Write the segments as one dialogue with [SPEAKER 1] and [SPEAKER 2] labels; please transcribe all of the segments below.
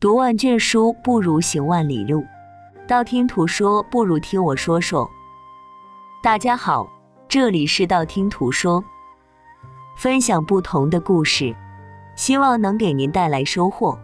[SPEAKER 1] 读万卷书不如行万里路，道听途说不如听我说说。大家好，这里是道听途说，分享不同的故事，希望能给您带来收获。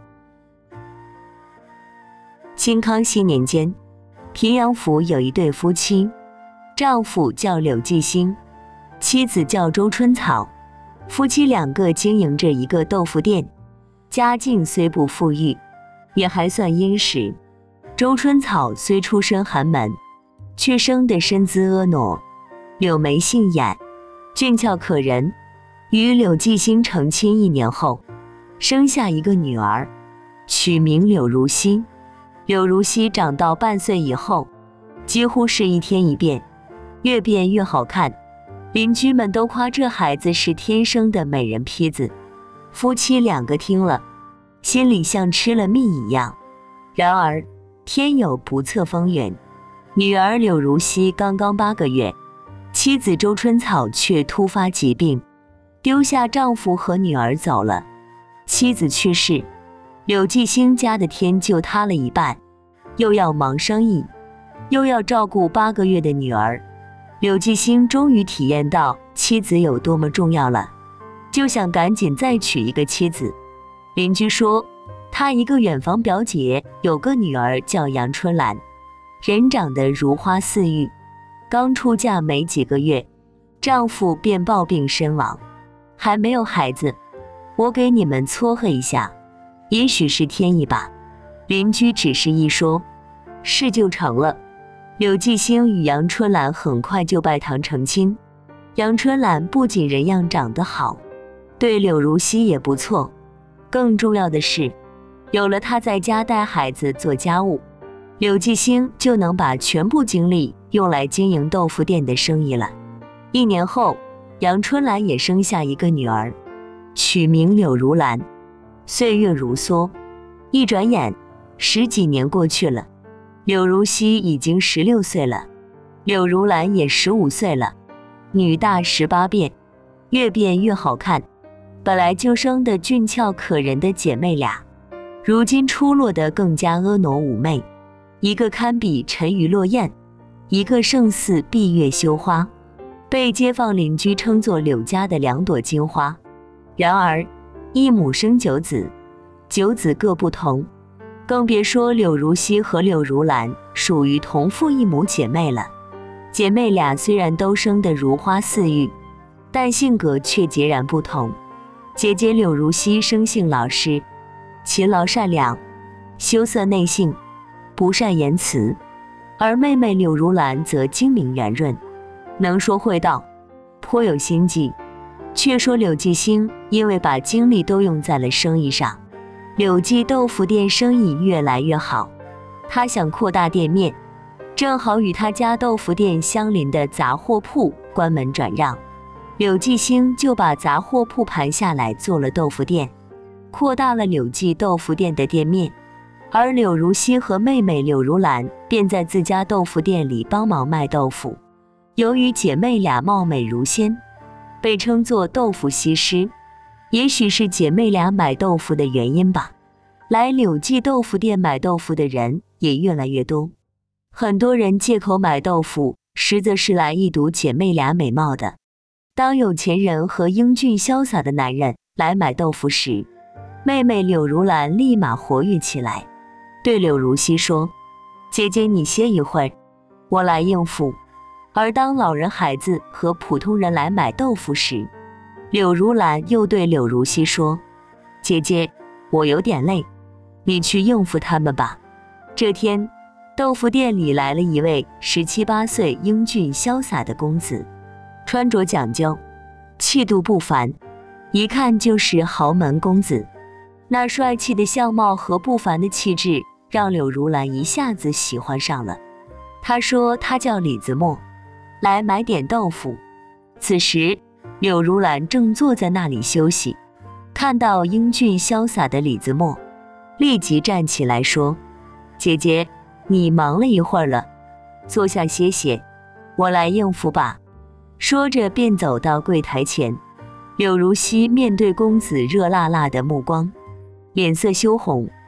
[SPEAKER 1] 清康熙年间，平阳府有一对夫妻，丈夫叫柳继兴，妻子叫周春草。夫妻两个经营着一个豆腐店，家境虽不富裕，也还算殷实。周春草虽出身寒门，却生得身姿婀娜，柳眉杏眼，俊俏可人。与柳继兴成亲1年后，生下一个女儿，取名柳如熙。柳如熙长到半岁以后，几乎是一天一变，越变越好看。邻居们都夸这孩子是天生的美人坯子。夫妻两个听了，心里像吃了蜜一样。然而天有不测风云，女儿柳如熙刚刚8个月，妻子周春草却突发疾病，丢下丈夫和女儿走了。妻子去世，柳继兴家的天就塌了一半，又要忙生意，又要照顾8个月的女儿。柳继兴终于体验到妻子有多么重要了，就想赶紧再娶一个妻子。邻居说，他一个远房表姐有个女儿叫杨春兰，人长得如花似玉，刚出嫁没几个月，丈夫便暴病身亡，还没有孩子。我给你们撮合一下，也许是天意吧。邻居只是一说，事就成了。柳继兴与杨春兰很快就拜堂成亲。杨春兰不仅人样长得好，对柳如熙也不错，更重要的是，有了她在家带孩子做家务，柳继兴就能把全部精力用来经营豆腐店的生意了。1年后，杨春兰也生下一个女儿，取名柳如兰。岁月如梭，一转眼10几年过去了，柳如熙已经16岁了，柳如兰也15岁了，女大18变，越变越好看。本来就生得俊俏可人的姐妹俩，如今出落得更加婀娜妩媚，一个堪比沉鱼落雁，一个胜似闭月羞花，被街坊邻居称作柳家的2朵金花。然而一母生9子，9子各不同，更别说柳如熙和柳如兰属于同父异母姐妹了。姐妹俩虽然都生得如花似玉，但性格却截然不同。姐姐柳如熙生性老实，勤劳善良，羞涩内向，不善言辞；而妹妹柳如兰则精明圆润，能说会道，颇有心计。却说柳继兴因为把精力都用在了生意上，柳记豆腐店生意越来越好，他想扩大店面，正好与他家豆腐店相邻的杂货铺关门转让，柳继兴就把杂货铺盘下来做了豆腐店，扩大了柳记豆腐店的店面。而柳如熙和妹妹柳如兰便在自家豆腐店里帮忙卖豆腐。由于姐妹俩貌美如仙，被称作豆腐西施，也许是姐妹俩买豆腐的原因吧，来柳记豆腐店买豆腐的人也越来越多。很多人借口买豆腐，实则是来一睹姐妹俩美貌的。当有钱人和英俊潇洒的男人来买豆腐时，妹妹柳如兰立马活跃起来，对柳如熙说，姐姐你歇一会儿，我来应付。而当老人孩子和普通人来买豆腐时，柳如兰又对柳如熙说，姐姐我有点累，你去应付他们吧。这天豆腐店里来了一位17、18岁英俊潇洒的公子，穿着讲究，气度不凡，一看就是豪门公子。那帅气的相貌和不凡的气质让柳如兰一下子喜欢上了。他说他叫李子墨，来买点豆腐。此时柳如兰正坐在那里休息，看到英俊潇洒的李子墨，立即站起来说，姐姐你忙了一会儿了，坐下歇歇，我来应付吧。说着便走到柜台前。柳如熙面对公子热辣辣的目光，脸色羞红，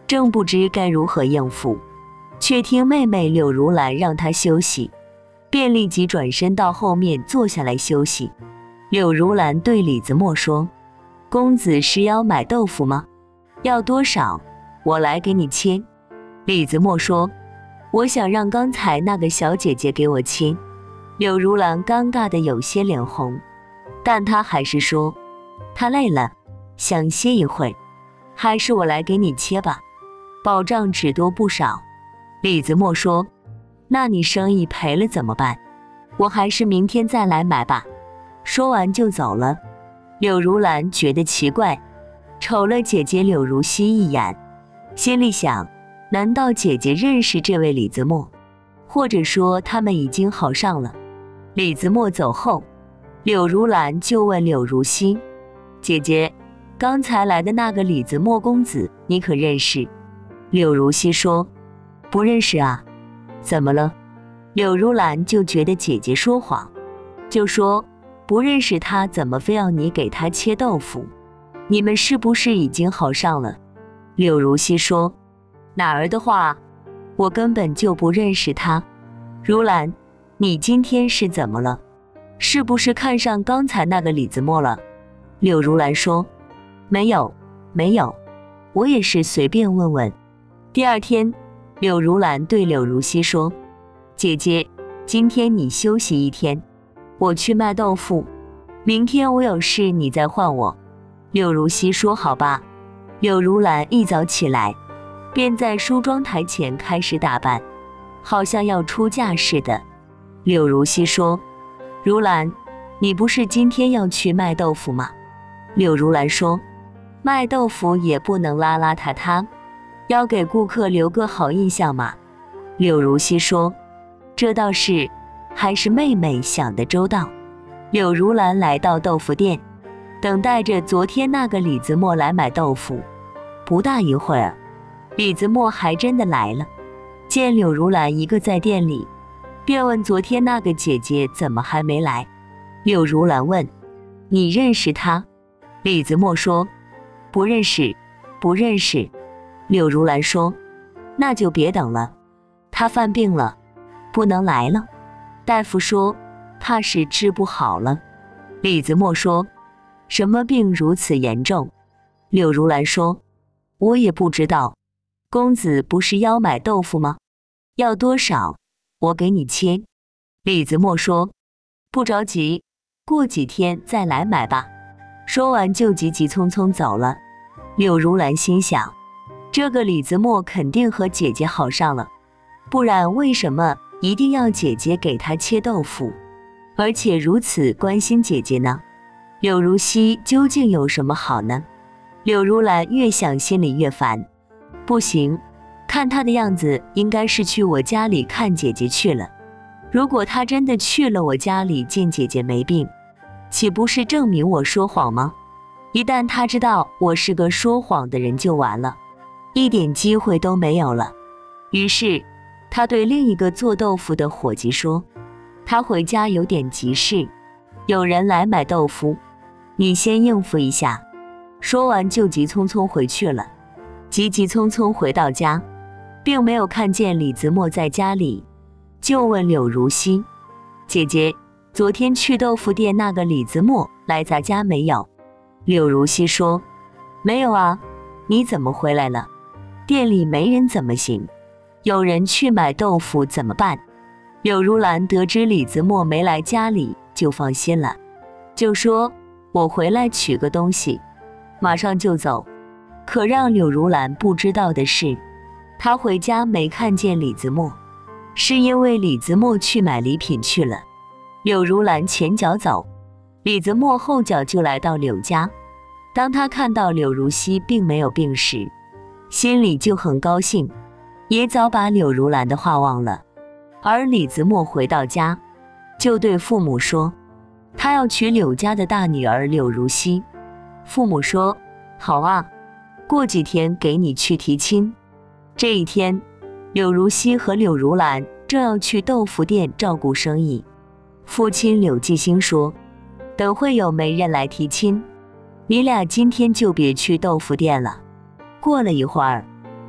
[SPEAKER 1] 正不知该如何应付，却听妹妹柳如兰让她休息，便立即转身到后面坐下来休息。柳如兰对李子墨说：“公子是要买豆腐吗？要多少？我来给你切。”李子墨说：“我想让刚才那个小姐姐给我切。”柳如兰尴尬得有些脸红，但她还是说：“她累了，想歇一会，还是我来给你切吧，保障只多不少。”李子墨说：“那你生意赔了怎么办？我还是明天再来买吧。”说完就走了。柳如兰觉得奇怪，瞅了姐姐柳如熙一眼，心里想：难道姐姐认识这位李子墨，或者说他们已经好上了？李子墨走后，柳如兰就问柳如熙：“姐姐，刚才来的那个李子墨公子，你可认识？”柳如熙说：“不认识啊。”怎么了？柳如兰就觉得姐姐说谎，就说：“不认识他，怎么非要你给他切豆腐？你们是不是已经好上了？”柳如熙说：“哪儿的话，我根本就不认识他。如兰，你今天是怎么了？是不是看上刚才那个李子墨了？”柳如兰说：“没有，没有，我也是随便问问。”第二天，柳如兰对柳如熙说：“姐姐，今天你休息一天，我去卖豆腐，明天我有事你再换我。”柳如熙说：“好吧。”柳如兰一早起来，便在梳妆台前开始打扮，好像要出嫁似的。柳如熙说：“如兰，你不是今天要去卖豆腐吗？”柳如兰说：“卖豆腐也不能邋邋遢遢，要给顾客留个好印象嘛。”柳如熙说：“这倒是，还是妹妹想得周到。”柳如兰来到豆腐店，等待着昨天那个李子墨来买豆腐。不大一会儿，李子墨还真的来了，见柳如兰一个在店里，便问昨天那个姐姐怎么还没来。柳如兰问：“你认识她？”李子墨说：“不认识，不认识。”柳如兰说：“那就别等了，她犯病了，不能来了。大夫说怕是治不好了。”李子墨说：“什么病如此严重？”柳如兰说：“我也不知道。公子不是要买豆腐吗？要多少？我给你切。”李子墨说：“不着急，过几天再来买吧。”说完就急急匆匆走了。柳如兰心想，这个李子墨肯定和姐姐好上了，不然为什么一定要姐姐给他切豆腐，而且如此关心姐姐呢？柳如熙究竟有什么好呢？柳如兰越想心里越烦，不行，看她的样子应该是去我家里看姐姐去了。如果她真的去了我家里见姐姐没病，岂不是证明我说谎吗？一旦她知道我是个说谎的人就完了，一点机会都没有了。于是她对另一个做豆腐的伙计说：“她回家有点急事，有人来买豆腐，你先应付一下。”说完就急匆匆回去了。急急匆匆回到家，并没有看见李子墨在家里，就问柳如熙：“姐姐，昨天去豆腐店那个李子墨来咱家没有？”柳如熙说：“没有啊，你怎么回来了？店里没人怎么行？有人去买豆腐怎么办？”柳如兰得知李子墨没来家里，就放心了，就说：“我回来取个东西，马上就走。”可让柳如兰不知道的是，她回家没看见李子墨，是因为李子墨去买礼品去了。柳如兰前脚走，李子墨后脚就来到柳家。当他看到柳如熙并没有病时，心里就很高兴，也早把柳如兰的话忘了。而李子墨回到家，就对父母说，他要娶柳家的大女儿柳如熙。父母说：“好啊，过几天给你去提亲。”这一天，柳如熙和柳如兰正要去豆腐店照顾生意。父亲柳继兴说：“等会有媒人来提亲，你俩今天就别去豆腐店了。”过了一会儿，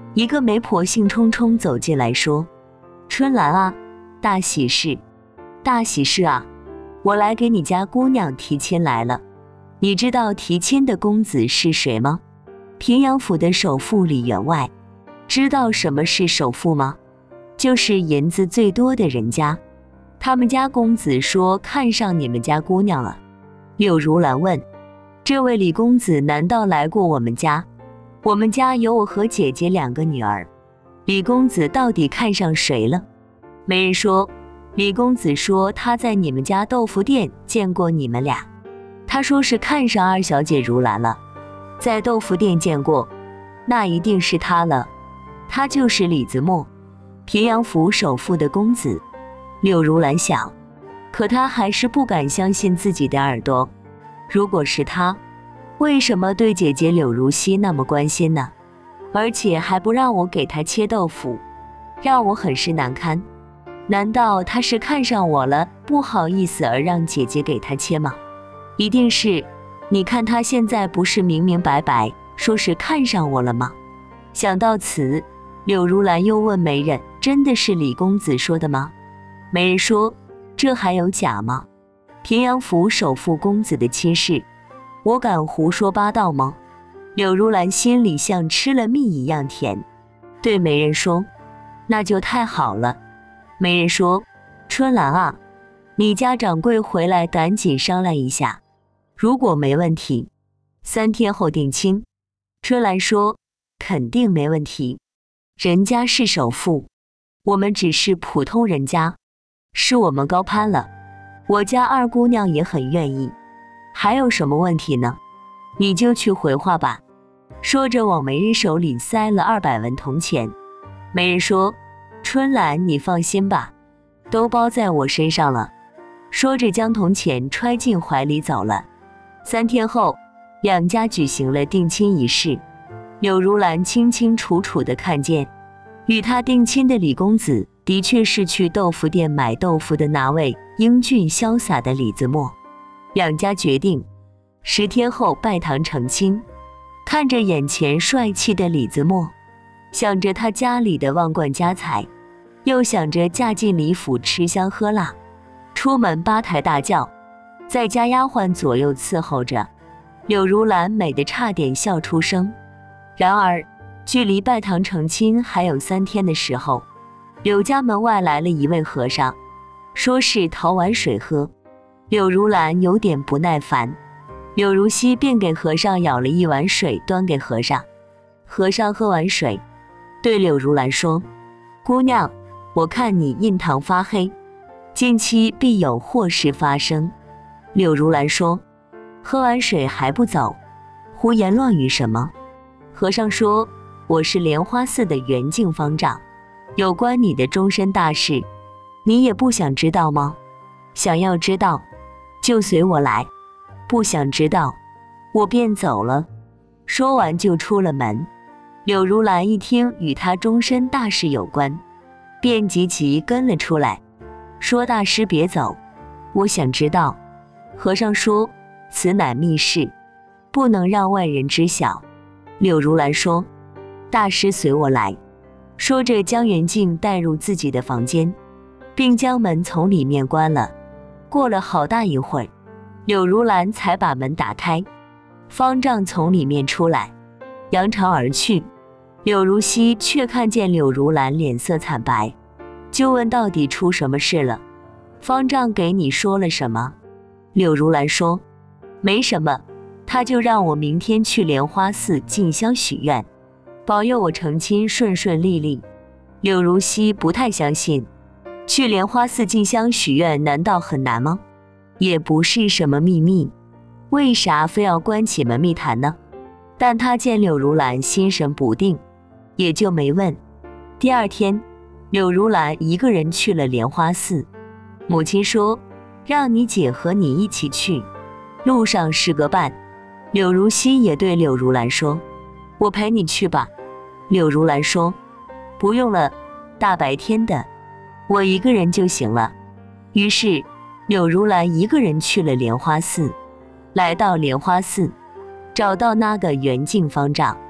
[SPEAKER 1] 一个媒婆兴冲冲走进来说：“春兰啊，大喜事，大喜事啊！我来给你家姑娘提亲来了。你知道提亲的公子是谁吗？平阳府的首富李员外。知道什么是首富吗？就是银子最多的人家。他们家公子说看上你们家姑娘了。”柳如兰问：“这位李公子难道来过我们家？我们家有我和姐姐2个女儿。李公子到底看上谁了？”媒人说：“李公子说他在你们家豆腐店见过你们俩，他说是看上二小姐如兰了，在豆腐店见过，那一定是他了，他就是李子墨，平阳府首富的公子。”柳如兰想，可她还是不敢相信自己的耳朵。如果是他，为什么对姐姐柳如熙那么关心呢？而且还不让我给她切豆腐，让我很是难堪。难道他是看上我了，不好意思而让姐姐给他切吗？一定是，你看他现在不是明明白白说是看上我了吗？想到此，柳如兰又问媒人：“真的是李公子说的吗？”媒人说：“这还有假吗？平阳府首富公子的亲事，我敢胡说八道吗？”柳如兰心里像吃了蜜一样甜，对媒人说：“那就太好了。”媒人说：“春兰啊，你家掌柜回来赶紧商量一下，如果没问题，3天后定亲。”春兰说：“肯定没问题，人家是首富，我们只是普通人家，是我们高攀了，我家二姑娘也很愿意，还有什么问题呢？你就去回话吧。”说着往媒人手里塞了200文铜钱。媒人说：“春兰，你放心吧，都包在我身上了。”说着将铜钱揣进怀里走了。3天后，两家举行了定亲仪式。柳如兰清清楚楚地看见，与她定亲的李公子的确是去豆腐店买豆腐的那位英俊潇洒的李子墨。两家决定10天后拜堂成亲。看着眼前帅气的李子墨，想着他家里的万贯家财，又想着嫁进李府吃香喝辣，出门8抬大轿，在家丫鬟左右伺候着，柳如兰美得差点笑出声。然而距离拜堂成亲还有3天的时候，柳家门外来了一位和尚，说是讨碗水喝。柳如兰有点不耐烦，柳如熙便给和尚舀了一碗水端给和尚。和尚喝完水，对柳如兰说：“姑娘，我看你印堂发黑，近期必有祸事发生。”柳如兰说：“喝完水还不走，胡言乱语什么？”和尚说：“我是莲花寺的圆净方丈，有关你的终身大事，你也不想知道吗？想要知道，就随我来。不想知道，我便走了。”说完就出了门。柳如兰一听与他终身大事有关，便急急跟了出来，说：“大师别走，我想知道。”和尚说：“此乃密事，不能让外人知晓。”柳如兰说：“大师随我来。”说着将袁静带入自己的房间，并将门从里面关了。过了好大一会儿，柳如兰才把门打开，方丈从里面出来，扬长而去。柳如熙却看见柳如兰脸色惨白，就问到底出什么事了？方丈给你说了什么？柳如兰说：“没什么，他就让我明天去莲花寺进香许愿，保佑我成亲顺顺利利。”柳如熙不太相信，去莲花寺进香许愿难道很难吗？也不是什么秘密，为啥非要关起门密谈呢？但他见柳如兰心神不定，也就没问。第2天，柳如兰一个人去了莲花寺。母亲说：“让你姐和你一起去，路上是个伴。”柳如熙也对柳如兰说：“我陪你去吧。”柳如兰说：“不用了，大白天的，我一个人就行了。”于是柳如兰一个人去了莲花寺。来到莲花寺，找到那个圆净方丈。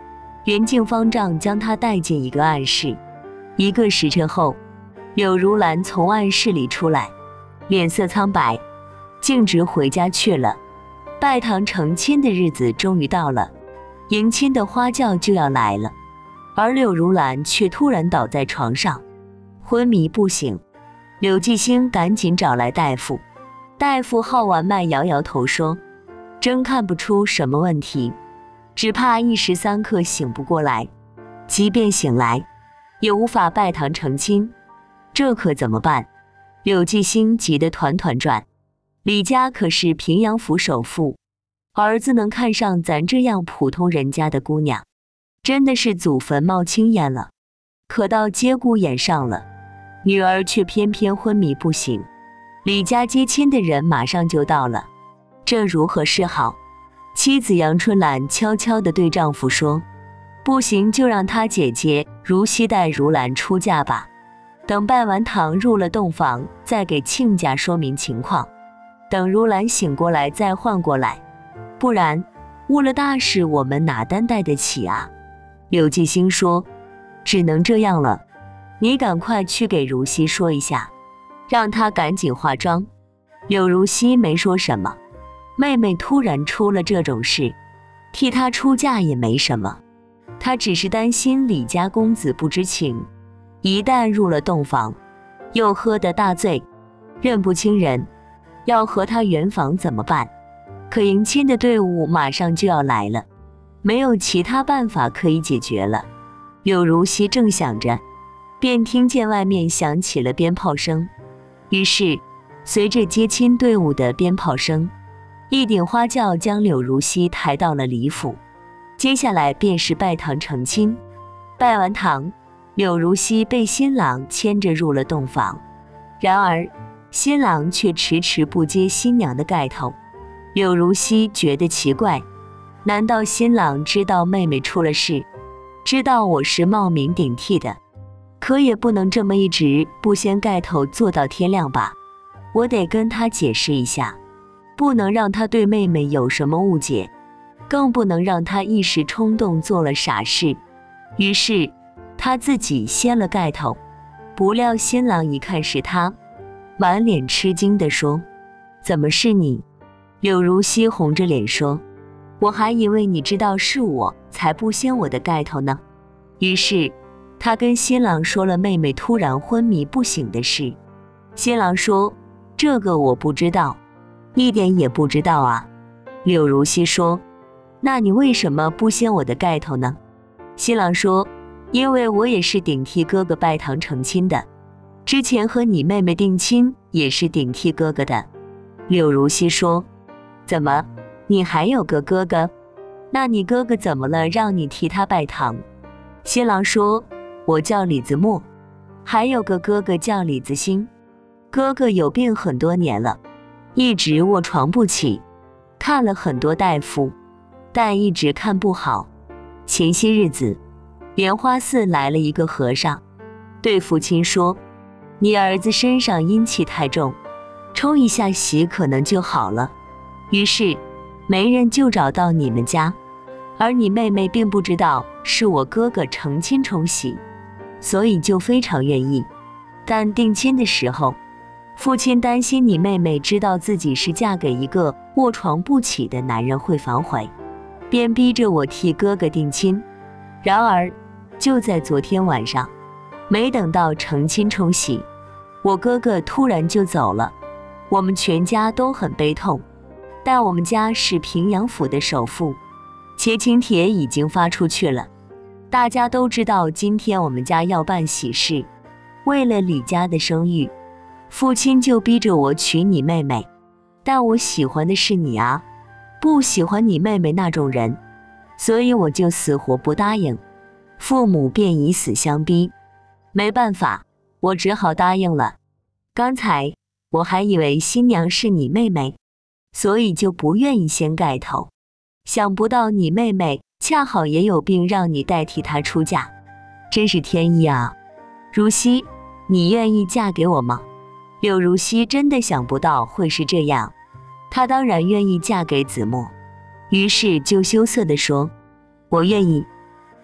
[SPEAKER 1] 袁敬方丈将他带进一个暗室。1个时辰后，柳如兰从暗室里出来，脸色苍白，径直回家去了。拜堂成亲的日子终于到了，迎亲的花轿就要来了，而柳如兰却突然倒在床上，昏迷不醒。柳继兴赶紧找来大夫，大夫号完脉摇摇头说，真看不出什么问题，只怕一时3刻醒不过来，即便醒来也无法拜堂成亲，这可怎么办？柳继兴急得团团转。李家可是平阳府首富，儿子能看上咱这样普通人家的姑娘，真的是祖坟冒青烟了。可到节骨眼上了，女儿却偏偏昏迷不醒，李家接亲的人马上就到了，这如何是好？妻子杨春兰悄悄地对丈夫说，不行就让他姐姐如熙带如兰出嫁吧，等拜完堂入了洞房，再给亲家说明情况，等如兰醒过来再换过来，不然误了大事我们哪担待得起啊？柳继兴说，只能这样了，你赶快去给如熙说一下，让她赶紧化妆。柳如熙没说什么，妹妹突然出了这种事，替她出嫁也没什么，她只是担心李家公子不知情，一旦入了洞房，又喝得大醉，认不清人，要和他圆房怎么办？可迎亲的队伍马上就要来了，没有其他办法可以解决了。柳如熙正想着，便听见外面响起了鞭炮声，于是随着接亲队伍的鞭炮声，一顶花轿将柳如熙抬到了李府，接下来便是拜堂成亲。拜完堂，柳如熙被新郎牵着入了洞房，然而新郎却迟迟不接新娘的盖头。柳如熙觉得奇怪，难道新郎知道妹妹出了事，知道我是冒名顶替的？可也不能这么一直不掀盖头做到天亮吧，我得跟他解释一下，不能让他对妹妹有什么误解，更不能让他一时冲动做了傻事。于是他自己掀了盖头，不料新郎一看是他，满脸吃惊地说，怎么是你？柳如熙红着脸说，我还以为你知道是我才不掀我的盖头呢。于是他跟新郎说了妹妹突然昏迷不醒的事。新郎说，这个我不知道，一点也不知道啊。柳如熙说，那你为什么不掀我的盖头呢？新郎说，因为我也是顶替哥哥拜堂成亲的，之前和你妹妹定亲也是顶替哥哥的。柳如熙说，怎么，你还有个哥哥？那你哥哥怎么了，让你替他拜堂？新郎说，我叫李子墨，还有个哥哥叫李子兴，哥哥有病很多年了，一直卧床不起，看了很多大夫，但一直看不好。前些日子莲花寺来了一个和尚，对父亲说，你儿子身上阴气太重，冲一下喜可能就好了。于是媒人就找到你们家，而你妹妹并不知道是我哥哥成亲冲喜，所以就非常愿意。但定亲的时候，父亲担心你妹妹知道自己是嫁给一个卧床不起的男人会反悔，便逼着我替哥哥定亲。然而就在昨天晚上，没等到成亲冲喜，我哥哥突然就走了，我们全家都很悲痛。但我们家是平阳府的首富，且请帖已经发出去了，大家都知道今天我们家要办喜事，为了李家的声誉，父亲就逼着我娶你妹妹，但我喜欢的是你啊，不喜欢你妹妹那种人，所以我就死活不答应，父母便以死相逼，没办法，我只好答应了。刚才我还以为新娘是你妹妹，所以就不愿意掀盖头，想不到你妹妹恰好也有病，让你代替她出嫁，真是天意啊。如熙，你愿意嫁给我吗？柳如熙真的想不到会是这样，她当然愿意嫁给子墨，于是就羞涩地说，我愿意。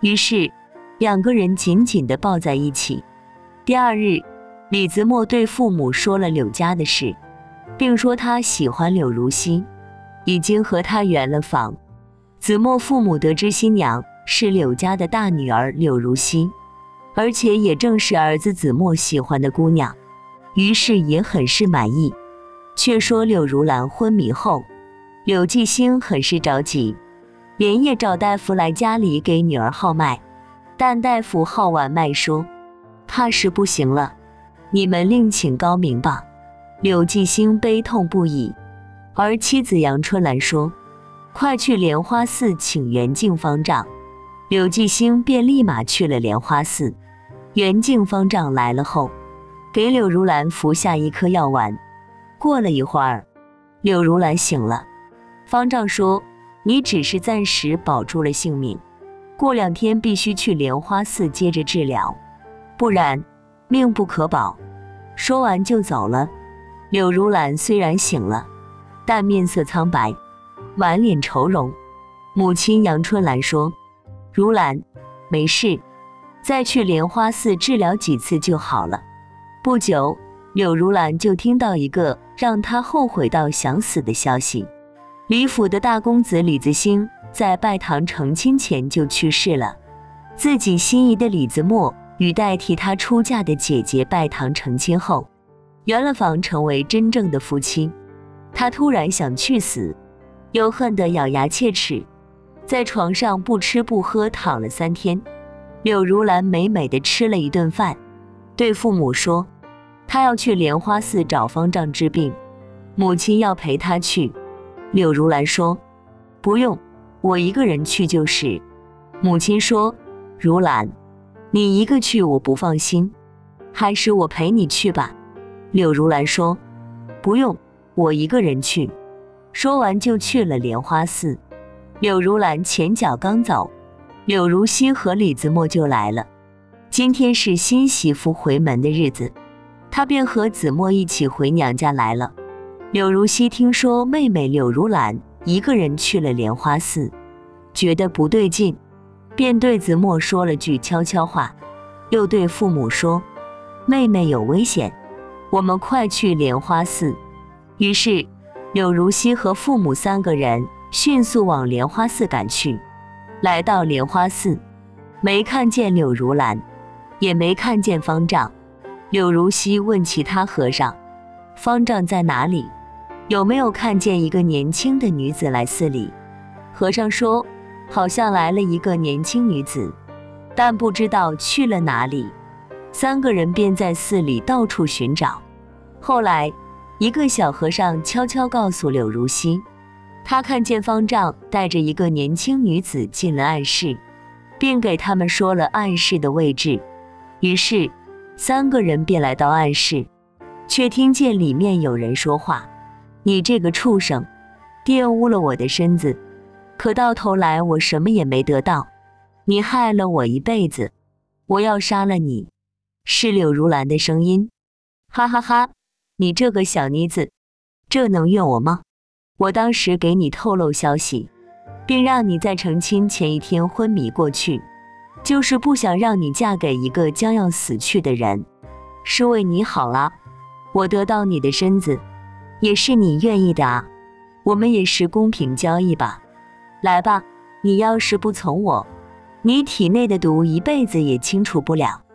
[SPEAKER 1] 于是两个人紧紧地抱在一起。第二日，李子墨对父母说了柳家的事，并说他喜欢柳如熙，已经和她圆了房。子墨父母得知新娘是柳家的大女儿柳如熙，而且也正是儿子子墨喜欢的姑娘，于是也很是满意。却说柳如兰昏迷后，柳继兴很是着急，连夜找大夫来家里给女儿号脉，但大夫号完脉说怕是不行了，你们另请高明吧。柳继兴悲痛不已，而妻子杨春兰说快去莲花寺请袁敬方丈。柳继兴便立马去了莲花寺。袁敬方丈来了后，给柳如兰服下一颗药丸。过了一会儿，柳如兰醒了。方丈说你只是暂时保住了性命，过2天必须去莲花寺接着治疗，不然命不可保。说完就走了。柳如兰虽然醒了，但面色苍白，满脸愁容。母亲杨春兰说如兰没事，再去莲花寺治疗几次就好了。不久，柳如兰就听到一个让她后悔到想死的消息，李府的大公子李子兴在拜堂成亲前就去世了。自己心仪的李子墨与代替她出嫁的姐姐拜堂成亲后，圆了房，成为真正的夫妻。她突然想去死，又恨得咬牙切齿，在床上不吃不喝躺了3天。柳如兰美美的吃了一顿饭，对父母说她要去莲花寺找方丈治病，母亲要陪她去。柳如兰说不用，我一个人去就是。母亲说如兰，你一个去我不放心，还是我陪你去吧。柳如兰说不用，我一个人去。说完就去了莲花寺。柳如兰前脚刚走，柳如熙和李子墨就来了。今天是新媳妇回门的日子，她便和子墨一起回娘家来了。柳如熙听说妹妹柳如兰一个人去了莲花寺，觉得不对劲，便对子墨说了句悄悄话，又对父母说妹妹有危险，我们快去莲花寺。于是柳如熙和父母3个人迅速往莲花寺赶去。来到莲花寺，没看见柳如兰，也没看见方丈。柳如熙问其他和尚方丈在哪里，有没有看见一个年轻的女子来寺里。和尚说好像来了一个年轻女子，但不知道去了哪里。3个人便在寺里到处寻找。后来一个小和尚悄悄告诉柳如熙，他看见方丈带着一个年轻女子进了暗室，并给他们说了暗室的位置。于是3个人便来到暗室，却听见里面有人说话，你这个畜生，玷污了我的身子，可到头来我什么也没得到，你害了我一辈子，我要杀了你。是柳如兰的声音。哈哈哈，你这个小妮子，这能怨我吗？我当时给你透露消息，并让你在成亲前1天昏迷过去，就是不想让你嫁给一个将要死去的人，是为你好啊。我得到你的身子，也是你愿意的啊，我们也是公平交易吧。来吧，你要是不从我，你体内的毒一辈子也清除不了。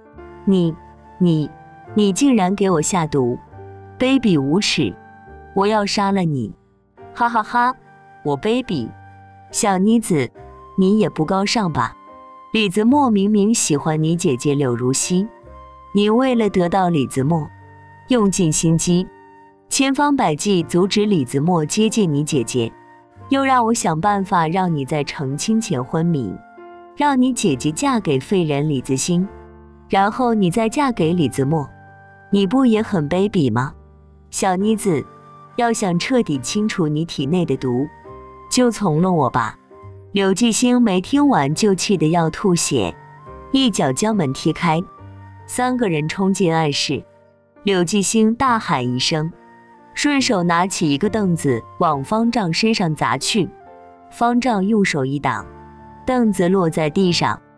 [SPEAKER 1] 你竟然给我下毒，卑鄙无耻，我要杀了你。哈哈哈，我卑鄙，小妮子，你也不高尚吧。李子墨明明喜欢你姐姐柳如熙，你为了得到李子墨，用尽心机，千方百计阻止李子墨接近你姐姐，又让我想办法让你在成亲前昏迷，让你姐姐嫁给废人李子兴，然后你再嫁给李子墨，你不也很卑鄙吗？小妮子，要想彻底清除你体内的毒，就从了我吧。柳继兴没听完就气得要吐血，一脚将门踢开，3个人冲进暗室。柳继兴大喊一声，顺手拿起一个凳子往方丈身上砸去。方丈用手一挡，凳子落在地上，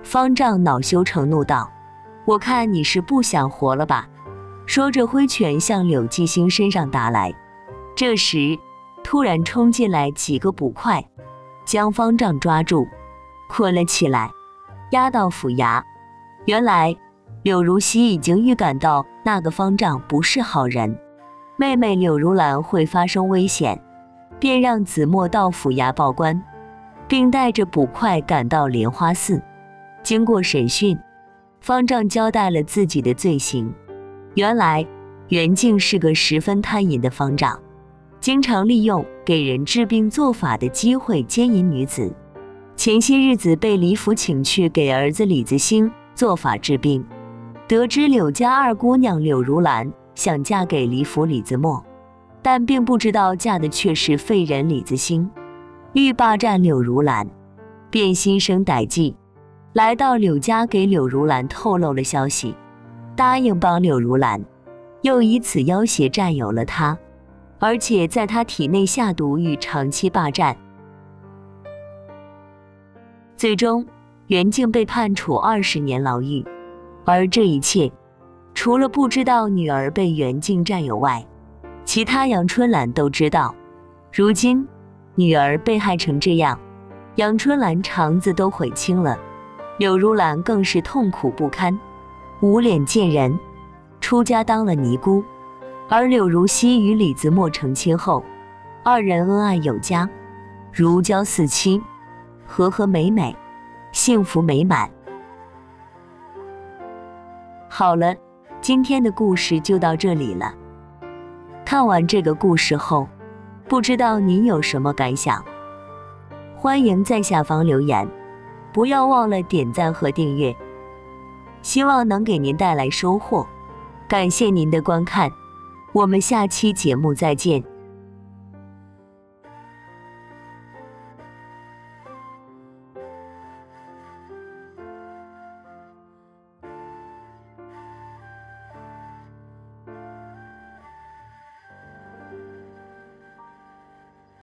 [SPEAKER 1] 方丈恼羞成怒道：“我看你是不想活了吧？”说着挥拳向柳继兴身上打来。这时突然冲进来几个捕快，将方丈抓住，捆了起来，押到府衙。原来柳如熙已经预感到那个方丈不是好人，妹妹柳如兰会发生危险，便让子墨到府衙报官，并带着捕快赶到莲花寺。经过审讯，方丈交代了自己的罪行。原来袁敬是个十分贪淫的方丈，经常利用给人治病做法的机会奸淫女子。前些日子被李府请去给儿子李子兴做法治病，得知柳家二姑娘柳如兰想嫁给李府李子墨，但并不知道嫁的却是废人李子兴，欲霸占柳如兰，便心生歹计，来到柳家给柳如兰透露了消息，答应帮柳如兰，又以此要挟占有了她，而且在她体内下毒，欲长期霸占。最终袁敬被判处20年牢狱，而这一切除了不知道女儿被袁敬占有外，其他杨春兰都知道。如今女儿被害成这样，杨春兰肠子都悔青了，柳如兰更是痛苦不堪，无脸见人，出家当了尼姑。而柳如熙与李子墨成亲后，二人恩爱有加，如胶似漆，和和美美，幸福美满。好了，今天的故事就到这里了。看完这个故事后，不知道您有什么感想？欢迎在下方留言，不要忘了点赞和订阅，希望能给您带来收获。感谢您的观看，我们下期节目再见。